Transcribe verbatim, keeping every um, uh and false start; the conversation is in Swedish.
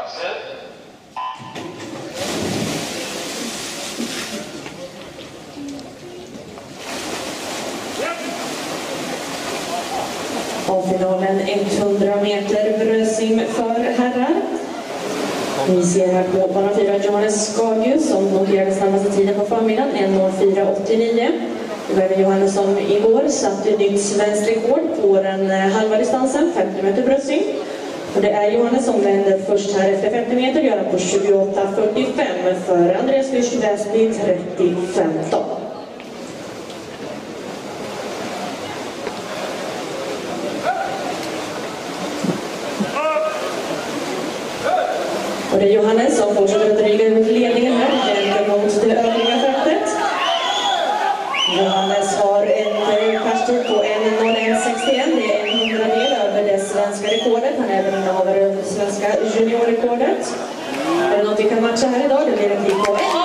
chanser. Finalen hundra meter bröstsim för herrar. Vi ser här på bana fyra Johannes Skagius som noterade snabbaste tiden på förmiddagen, en noll fyra åttionio. Det var även Johannes som igår satte nytt svenskt rekord på den halva distansen, femtio meter bröstsim. Och det är Johannes som vänder först här efter femtio meter, gör han på tjugoåtta fyrtiofem för Andreas Fürst Väsby trettio femton. Och det är Johannes som fortsätter att dryga ut ledningen här gentemot det övriga fältet. Johannes har en passtid på en noll ett sextioett, det är en hundradel över det svenska rekordet. Han är även innehavare av det svenska juniorrekordet. Är det något vi kan matcha här idag? Det blir en tid på en